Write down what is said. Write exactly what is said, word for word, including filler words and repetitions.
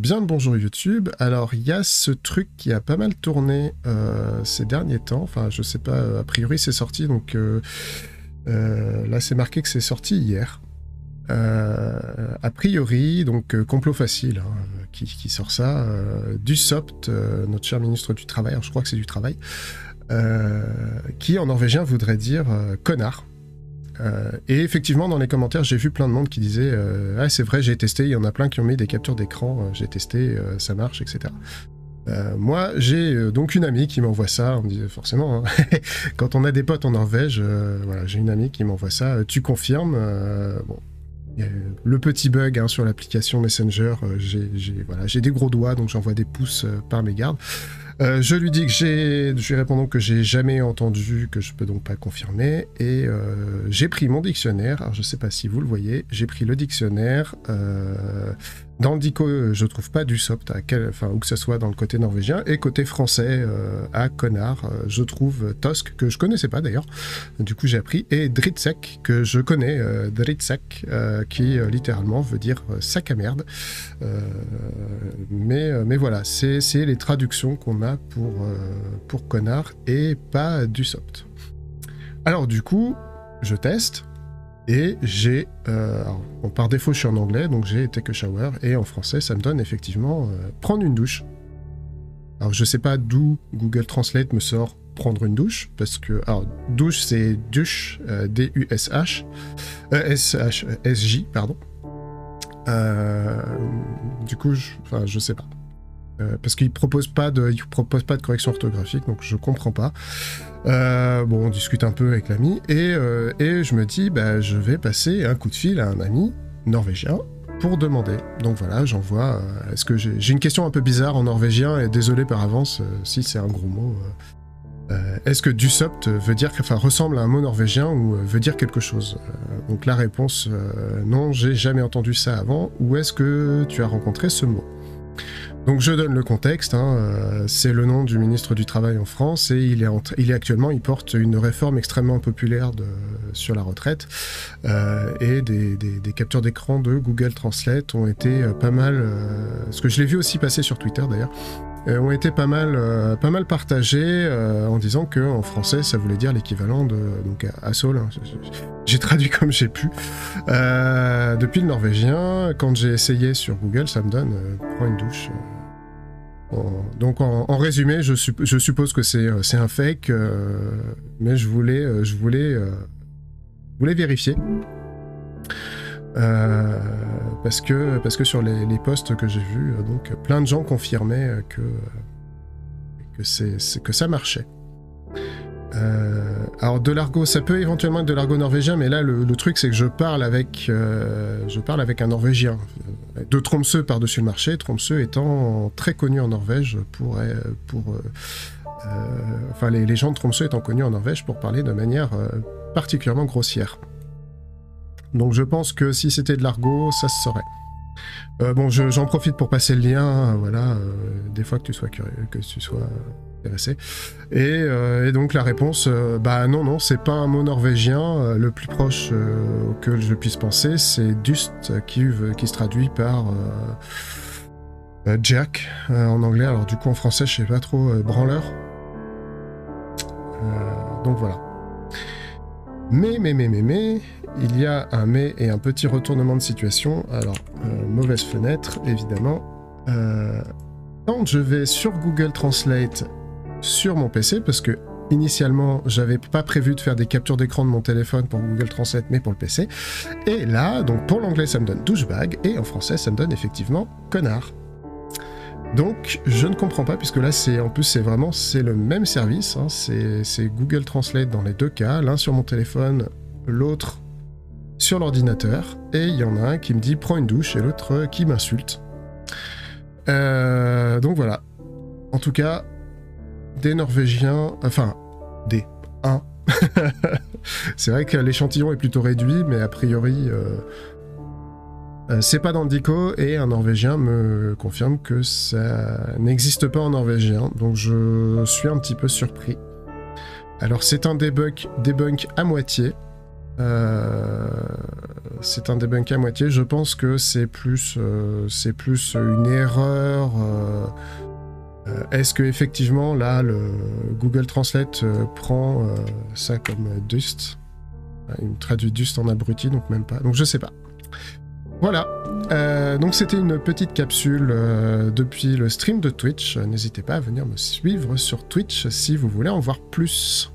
Bien le bonjour YouTube. Alors il y a ce truc qui a pas mal tourné euh, ces derniers temps, enfin je sais pas, a priori c'est sorti, donc euh, euh, là c'est marqué que c'est sorti hier. Euh, a priori, donc euh, complot facile, hein, qui, qui sort ça, euh, Dussopt, euh, notre cher ministre du Travail, alors je crois que c'est du Travail, euh, qui en norvégien voudrait dire euh, connard. Euh, et effectivement, dans les commentaires, j'ai vu plein de monde qui disait euh, ah, c'est vrai, j'ai testé, il y en a plein qui ont mis des captures d'écran, euh, j'ai testé, euh, ça marche, et cetera. Euh, moi, j'ai euh, donc une amie qui m'envoie ça, on me dit forcément, hein, quand on a des potes en Norvège, euh, voilà, j'ai une amie qui m'envoie ça, euh, tu confirmes, euh, bon, euh, le petit bug hein, sur l'application Messenger, euh, j'ai voilà, j'ai des gros doigts, donc j'envoie des pouces euh, par mégarde. Euh, je lui dis que j'ai, je lui réponds donc que j'ai jamais entendu, que je peux donc pas confirmer, et euh, j'ai pris mon dictionnaire, alors je sais pas si vous le voyez, j'ai pris le dictionnaire, euh, dans le dico je trouve pas Dussopt, à quel, enfin où que ce soit dans le côté norvégien, et côté français, euh, à connard, euh, je trouve Tosk, que je connaissais pas d'ailleurs, du coup j'ai appris, et Dritzek, que je connais, euh, Dritzek, euh, qui euh, littéralement veut dire euh, sac à merde, euh, mais, euh, mais voilà, c'est les traductions qu'on a pour, euh, pour connard et pas Dussopt. Alors du coup, je teste et j'ai, euh, bon, par défaut je suis en anglais, donc j'ai take a shower, et en français ça me donne effectivement euh, prendre une douche. Alors je sais pas d'où Google Translate me sort prendre une douche, parce que, alors douche c'est douche, euh, D U S H, euh, S H, S J, pardon. Euh, du coup, je, enfin, je sais pas. Euh, parce qu'il propose pas de, il propose pas de correction orthographique, donc je comprends pas. Euh, bon, on discute un peu avec l'ami, et, euh, et je me dis, bah, je vais passer un coup de fil à un ami norvégien pour demander. Donc voilà, j'envoie. Euh, Est-ce que j'ai une question un peu bizarre en norvégien, et désolé par avance euh, si c'est un gros mot. Euh, euh, Est-ce que Dussopt veut dire, enfin, ressemble à un mot norvégien ou euh, veut dire quelque chose? euh, Donc la réponse, euh, non, j'ai jamais entendu ça avant. Ou est-ce que tu as rencontré ce mot? Donc je donne le contexte, hein, euh, c'est le nom du ministre du Travail en France, et il est, en il est actuellement, il porte une réforme extrêmement populaire de, sur la retraite, euh, et des, des, des captures d'écran de Google Translate ont été euh, pas mal, euh, parce que je l'ai vu aussi passer sur Twitter d'ailleurs, euh, ont été pas mal, euh, pas mal partagés euh, en disant qu'en français ça voulait dire l'équivalent de donc asshole, hein, j'ai traduit comme j'ai pu. Euh, depuis le norvégien, quand j'ai essayé sur Google, ça me donne euh, prends une douche. Euh, en, donc en, en résumé, je, supp je suppose que c'est euh, un fake, euh, mais je voulais, euh, je voulais, euh, voulais vérifier. Euh, parce que parce que sur les, les posts que j'ai vus, euh, donc plein de gens confirmaient euh, que que c'est que ça marchait. Euh, alors de l'argot, ça peut éventuellement être de l'argot norvégien, mais là le, le truc c'est que je parle avec euh, je parle avec un norvégien de Tromsø par-dessus le marché, Tromsø étant très connu en Norvège pour pour euh, euh, enfin les, les gens de Tromsø étant connus en Norvège pour parler de manière euh, particulièrement grossière. Donc je pense que si c'était de l'argot, ça se saurait. Euh, bon, j'en profite pour passer le lien, voilà, euh, des fois que tu sois curieux, que tu sois intéressé. Et, euh, et donc la réponse, euh, bah non, non, c'est pas un mot norvégien. Euh, le plus proche euh, auquel je puisse penser, c'est Dust, qui, qui se traduit par euh, euh, Jack euh, en anglais. Alors du coup en français, je sais pas trop, euh, branleur. Euh, donc voilà. Mais, mais, mais, mais, mais, il y a un mais et un petit retournement de situation. Alors, euh, mauvaise fenêtre, évidemment. Euh, quand je vais sur Google Translate sur mon P C, parce que initialement, j'avais pas prévu de faire des captures d'écran de mon téléphone pour Google Translate, mais pour le P C. Et là, donc pour l'anglais, ça me donne douchebag, et en français, ça me donne effectivement connard. Donc, je ne comprends pas, puisque là, c'est en plus, c'est vraiment c'est le même service, hein, c'est Google Translate dans les deux cas, l'un sur mon téléphone, l'autre sur l'ordinateur, et il y en a un qui me dit « prends une douche » et l'autre qui m'insulte. Euh, donc voilà. En tout cas, des Norvégiens, enfin, des, un. C'est vrai que l'échantillon est plutôt réduit, mais a priori... Euh, Euh, c'est pas dans le dico, et un norvégien me confirme que ça n'existe pas en norvégien, donc je suis un petit peu surpris. Alors c'est un debunk, debunk à moitié, Euh, c'est un debunk à moitié. Je pense que c'est plus, euh, c'est plus une erreur. Euh, euh, Est-ce que effectivement là, le Google Translate euh, prend euh, ça comme Dust? Il me traduit Dust en abruti, donc même pas. Donc je sais pas. Voilà. Euh, donc c'était une petite capsule euh, depuis le stream de Twitch. N'hésitez pas à venir me suivre sur Twitch si vous voulez en voir plus.